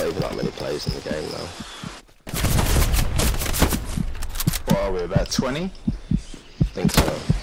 not even that many players in the game now. What are we, about 20? I think so.